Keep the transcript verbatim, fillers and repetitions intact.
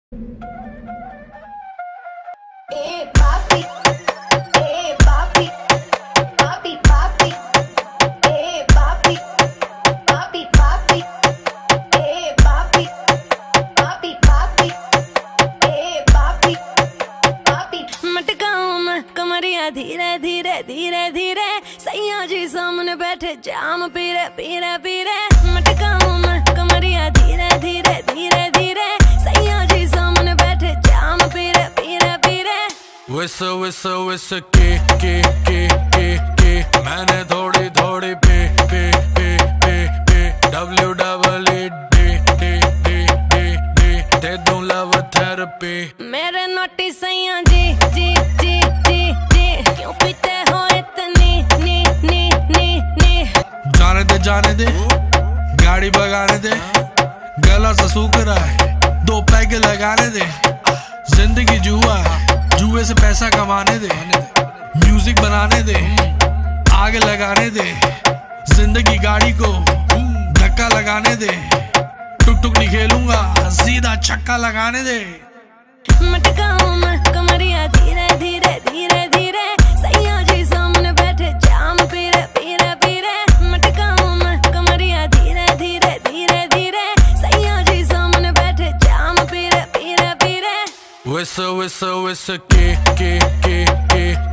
धीरे धीरे धीरे धीरे सैया जी सामने बैठे जाम पीरे पीरे पीरे मटकाऊं मैं कमरिया धीरे धीरे धीरे धीरे सैया जी सामने बैठे जाम पीरे पीरे पीरे। विस विस विस के के के के के मैंने थोड़ी थोड़ी पे पे पे पे पे डब्ल्यू डबल ई डे डे डे डे डे दे दूं लव थेरेपी। मेरे नोटी सैया जी जी जी जी जी क्यों पीते हो इतनी नी नी नी नी। जाने दे जाने दे गाड़ी भगाने दे गला सा सूख रहा है दो पैग लगाने दे। जिंदगी जुआ जुए से पैसा कमाने दे म्यूजिक बनाने दे आग लगाने दे जिंदगी गाड़ी को धक्का लगाने दे टुक टुक नहीं खेलूंगा सीधा छक्का लगाने दे। मटकाऊं मैं कमरिया धीरे धीरे धीरे धीरे सैया जी सामने बैठे जाम पीरे पीरे पीरे। मटकाऊं मैं कमरिया धीरे धीरे धीरे धीरे सैया जी सामने बैठे जाम पीरे पीरे पीरे। विस विस विस के के के के